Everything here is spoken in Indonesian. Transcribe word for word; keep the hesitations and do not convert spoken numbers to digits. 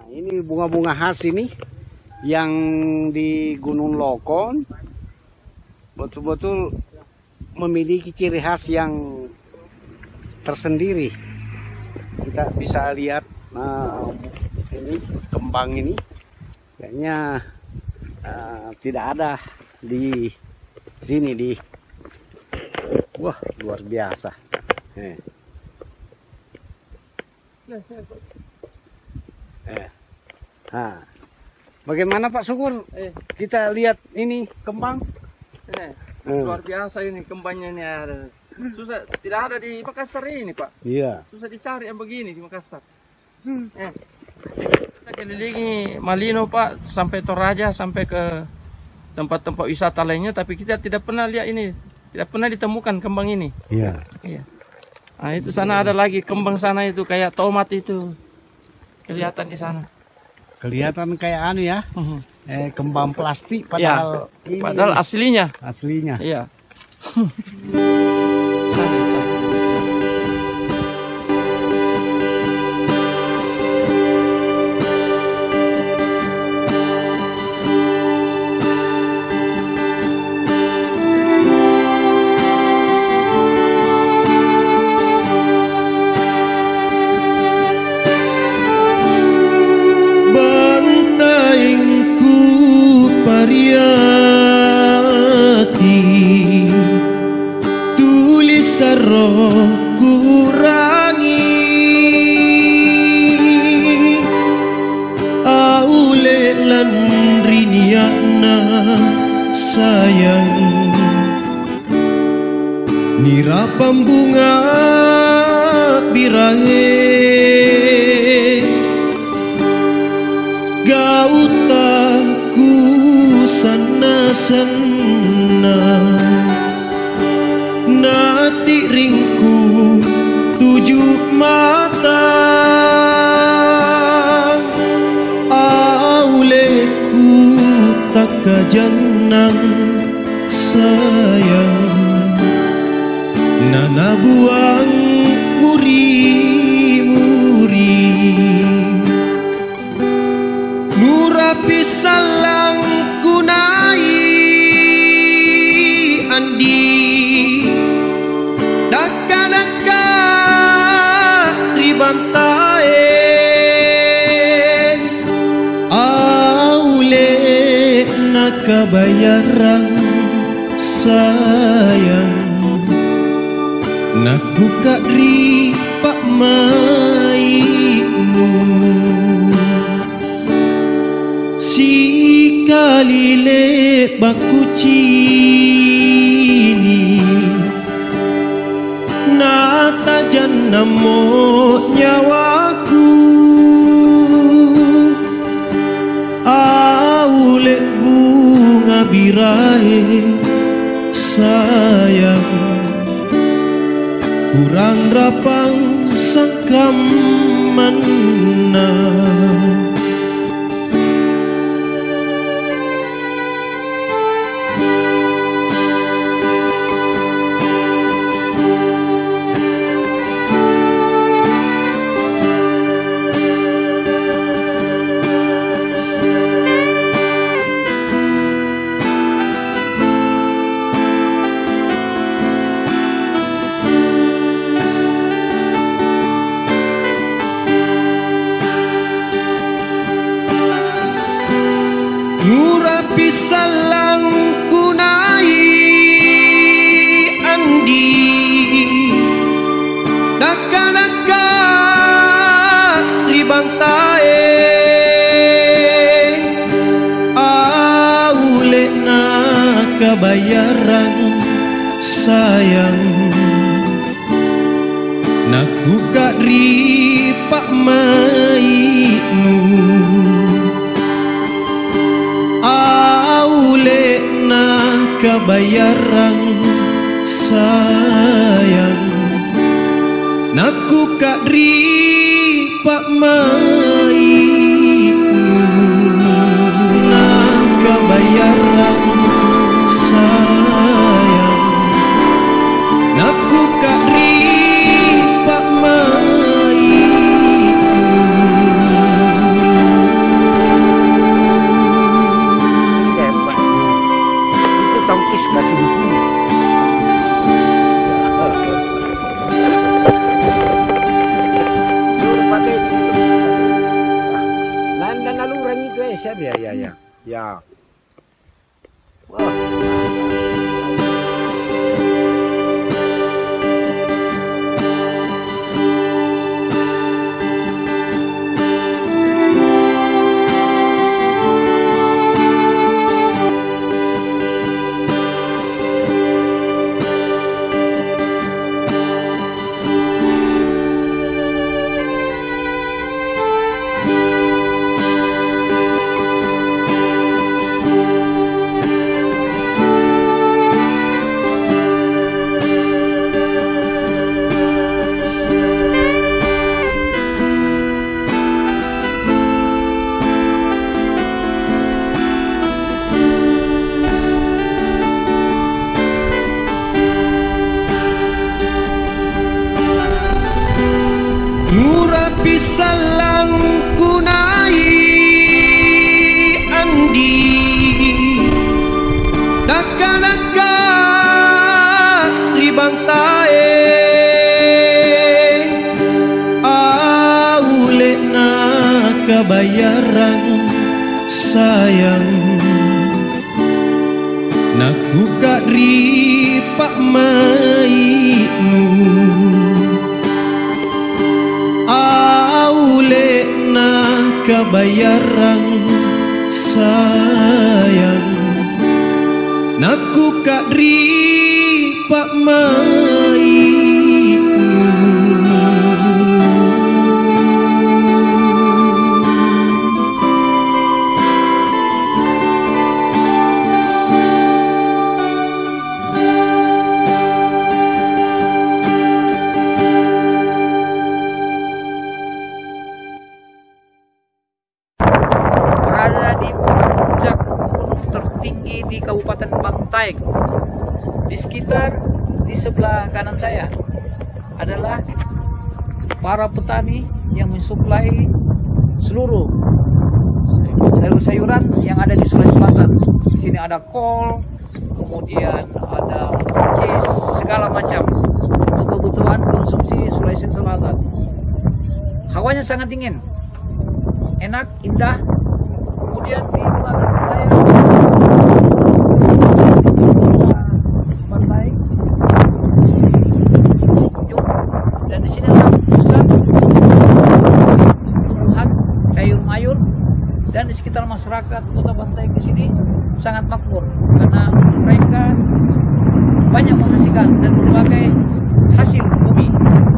Ini bunga-bunga khas ini yang di Gunung Lokon betul-betul memiliki ciri khas yang tersendiri. Kita bisa lihat uh, ini kembang ini kayaknya uh, tidak ada di sini di wah luar biasa. Eh. Eh. Nah, bagaimana Pak Syukur? Eh, kita lihat ini kembang. Eh, luar biasa ini kembangnya ini ada. Susah, tidak ada di Makassar ini Pak. Iya. Susah dicari yang begini di Makassar. Hmm. Eh, kita kelilingi Malino Pak sampai Toraja sampai ke tempat-tempat wisata lainnya, tapi kita tidak pernah lihat ini, tidak pernah ditemukan kembang ini. Iya. Iya. Nah itu sana ada lagi kembang sana itu kayak tomat itu kelihatan di sana. Kelihatan kayak anu ya, Mhm. eh, kembang plastik Ya, padahal ini padahal aslinya. aslinya. Iya. Kurangi aule lan riniana sayang nira pambunga birahe gautaku sana-sana nati ringku tujuh mata auleku tak kajanang sayang nana buang muri-muri nurapi salang kunai andi daka-daka ribantae aule nakabayaran sayang nakuka ri pak maimu si kalile bakucini nata janamo nyawaku aule bunga birahe sayang kurang rapang sangkam mana ngurapi salang kunai andi daka-daka ribantae aule nakabayaran sayang nakuka ri pak maimu aule nakabayaran sayang naku kadri pak maimu nakabayaran sayang naku kadri pak maimu Indonesia dia, ya, ya, ya. Wah. Ngurapi salang kunai andi daka-daka ribantae aule na kabayaran sayang naku kadri pak mainu aule na kabayaran sayang naku kadri pak mainu tertinggi di Kabupaten Bantaeng. Di sekitar di sebelah kanan saya adalah para petani yang mensuplai seluruh sayur-sayuran yang ada di Sulawesi Selatan. Di sini ada kol, kemudian ada buncis, segala macam untuk kebutuhan konsumsi Sulawesi Selatan. Hawanya sangat dingin, enak, indah. Kemudian di belakang saya Bantaeng, dan di sini adalah pusat tumbuhan sayur mayur, dan di sekitar masyarakat Kota Bantaeng di sini sangat makmur karena mereka banyak menghasilkan dan berbagai hasil bumi.